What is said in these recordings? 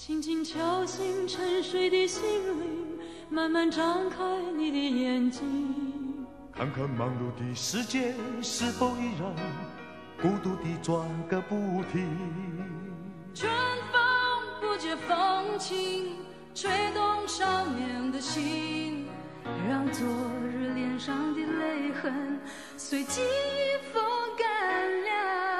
轻轻敲醒沉睡的心灵，慢慢张开你的眼睛， 看看忙碌的世界是否依然孤独地转个不停。 春风不解风情，吹动少年的心，让昨日脸上的泪痕随季风干了。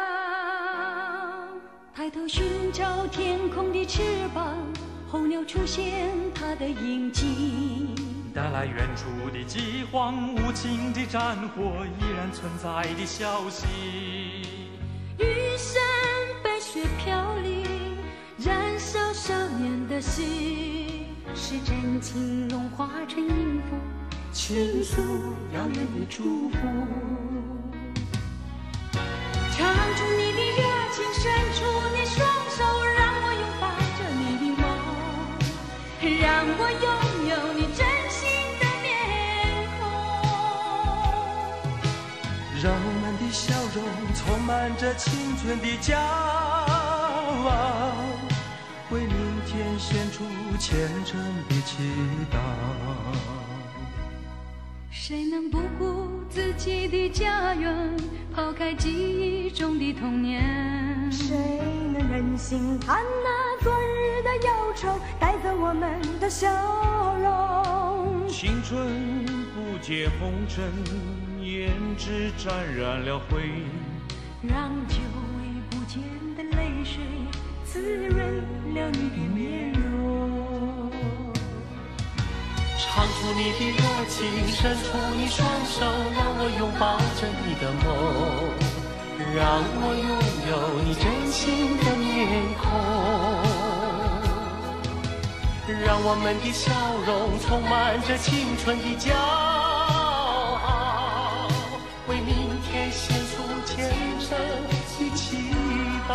抬头寻找天空的翅膀，候鸟出现它的影迹， 带来远处的饥荒，无情的战火依然存在的消息。 玉山白雪飘零，燃烧少年的心，是真情融化成音符，倾诉遥远的祝福。唱出你的热情，伸出你双手，让我拥抱着你的梦，让我拥有你真心的面孔， 让我们的笑容充满着青春的骄傲，为明天献出虔诚的祈祷。 谁能不顾自己的家园，抛开记忆中的童年？ 谁能忍心看那昨日的忧愁带走我们的笑容？ 青春不解红尘，胭脂沾染了灰， 让久违不见的泪水滋润了你的面容。 唱出你的热情，伸出你双手，让我拥抱着你的梦，让我拥有你真心的面孔，让我们的笑容充满着青春的骄傲，为明天献出虔诚的祈祷。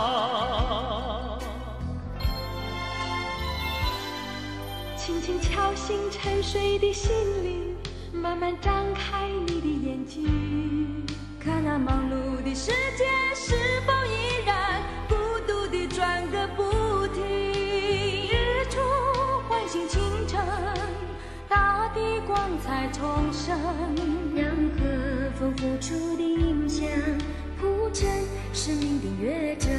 轻轻敲醒沉睡的心灵，慢慢张开你的眼睛，看那忙碌的世界是否依然孤独地转个不停。日出唤醒清晨，大地光彩重生，让和风付出的影响铺成生命的乐章。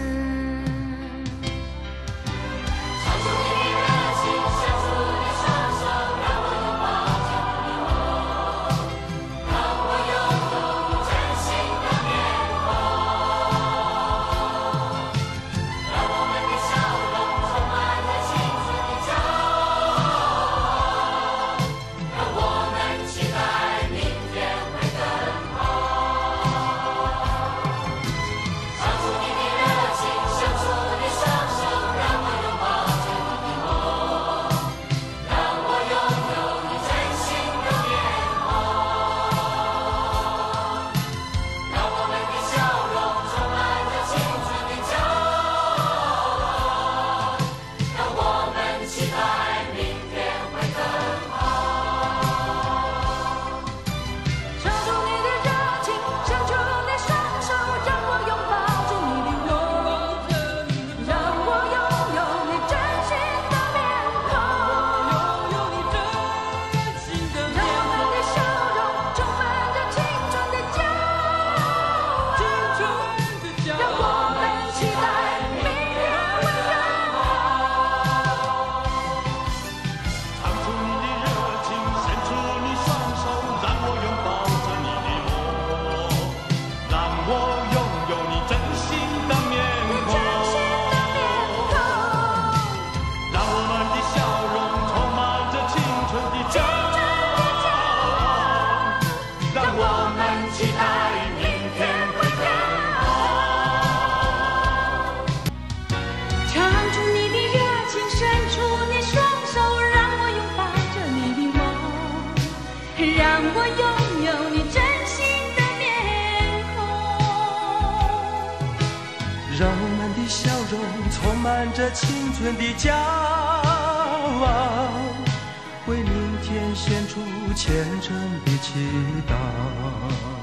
让我们的笑容充满着青春的骄傲，为明天献出虔诚的祈祷。